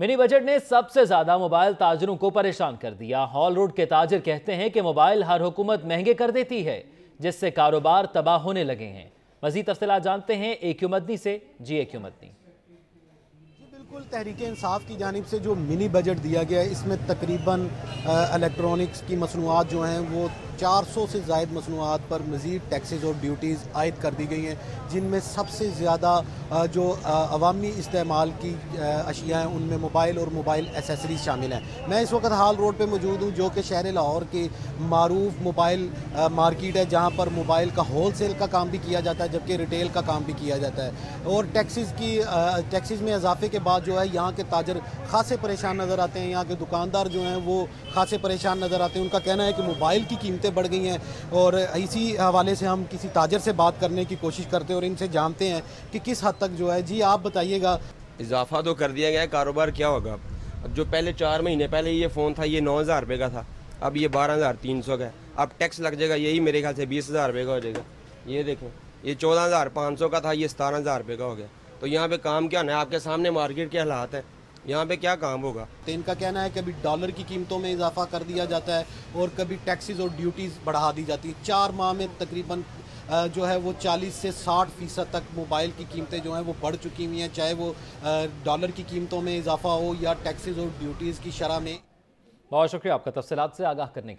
Mini budget ने सबसे ज्यादा मोबाइल ताजरों को परेशान कर दिया। हॉल रोड के ताजिर कहते हैं कि मोबाइल हर हुकूमत महंगे कर देती है, जिससे कारोबार तबाह होने लगे हैं। मजीद तफसीलात जानते हैं AQ मदनी से। जी AQ मदनी। बिल्कुल, तहरीक इंसाफ की जानिब से जो मिनी बजट दिया गया है, इसमें तकरीबन इलेक्ट्रॉनिक्स की मसनूआत जो हैं वो 400 से ज़ायद मसनूआत पर मज़ीद टैक्सेस और ड्यूटीज़ आयद कर दी गई हैं, जिनमें सबसे ज़्यादा जो अवामी इस्तेमाल की अशिया हैं उनमें मोबाइल और मोबाइल एसेसरीज शामिल हैं। मैं इस वक्त हाल रोड पर मौजूद हूँ, जो कि शहर लाहौर की मारूफ मोबाइल मार्केट है, जहाँ पर मोबाइल का होल सेल का काम भी किया जाता है, जबकि रिटेल का काम भी किया जाता है। और टैक्सेस में इजाफे के बाद जो है यहाँ के ताजर खासे परेशान नज़र आते हैं। यहाँ के दुकानदार जो हैं वो खासे परेशान नज़र आते हैं। उनका कहना है कि मोबाइल की कीमतें बढ़ गई हैं, और इसी हवाले से हम किसी ताजर से बात करने की कोशिश करते हैं और इनसे जानते हैं कि किस हद तक जो है। जी आप बताइएगा। इजाफा तो कर दिया गया है, कारोबार क्या होगा। अब जो पहले 4 महीने पहले ये फ़ोन था, ये 9,000 रुपये का था, अब ये 12,300 का है। अब टैक्स लग जाएगा, यही मेरे ख्याल से 20,000 रुपये का हो जाएगा। ये देखें, ये 14,500 का था, ये 17,000 रुपये का हो गया। तो यहाँ पे काम क्या है, आपके सामने मार्केट के हालात हैं, यहाँ पे क्या काम होगा। तो इनका कहना है कि कभी डॉलर की कीमतों में इजाफा कर दिया जाता है और कभी टैक्सेस और ड्यूटीज़ बढ़ा दी जाती है। 4 माह में तकरीबन जो है वो 40 से 60% तक मोबाइल की कीमतें जो हैं वो बढ़ चुकी हुई हैं, चाहे वो डॉलर की कीमतों में इजाफा हो या टैक्सेस और ड्यूटीज़ की शरह में। बहुत शुक्रिया आपका तफसीलात से आगाह करने के लिए।